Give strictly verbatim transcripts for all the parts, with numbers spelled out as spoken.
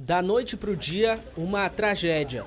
Da noite para o dia, uma tragédia.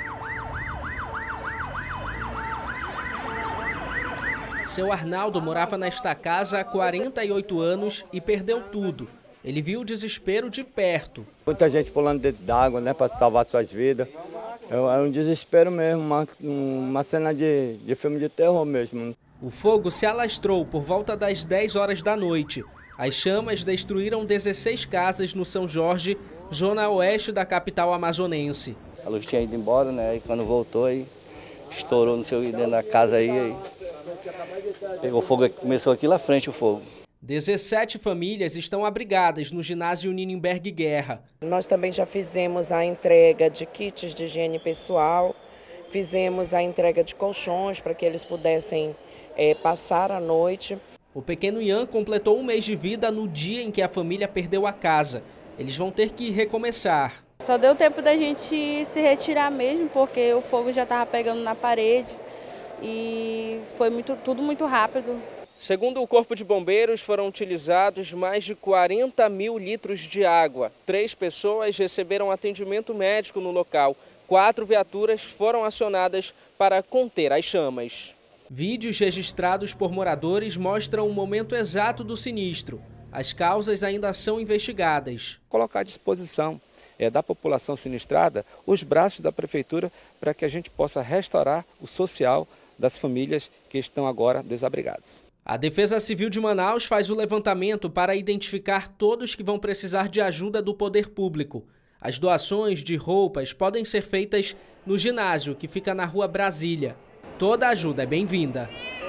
Seu Arnaldo morava nesta casa há quarenta e oito anos e perdeu tudo. Ele viu o desespero de perto. Muita gente pulando dentro d'água, né, para salvar suas vidas. É um desespero mesmo, uma, uma cena de, de filme de terror mesmo. O fogo se alastrou por volta das dez horas da noite. As chamas destruíram dezesseis casas no São Jorge, zona oeste da capital amazonense. A luz tinha ido embora, né? E quando voltou, aí estourou no seu dentro da casa aí, aí pegou fogo, começou aqui lá frente o fogo. dezessete famílias estão abrigadas no ginásio Ninemberg Guerra. Nós também já fizemos a entrega de kits de higiene pessoal, fizemos a entrega de colchões para que eles pudessem é, passar a noite. O pequeno Ian completou um mês de vida no dia em que a família perdeu a casa. Eles vão ter que recomeçar. Só deu tempo da gente se retirar mesmo, porque o fogo já estava pegando na parede e foi muito, tudo muito rápido. Segundo o Corpo de Bombeiros, foram utilizados mais de quarenta mil litros de água. Três pessoas receberam atendimento médico no local. Quatro viaturas foram acionadas para conter as chamas. Vídeos registrados por moradores mostram o momento exato do sinistro. As causas ainda são investigadas. Colocar à disposição é, da população sinistrada os braços da prefeitura para que a gente possa restaurar o social das famílias que estão agora desabrigadas. A Defesa Civil de Manaus faz o levantamento para identificar todos que vão precisar de ajuda do poder público. As doações de roupas podem ser feitas no ginásio, que fica na Rua Brasília. Toda ajuda é bem-vinda.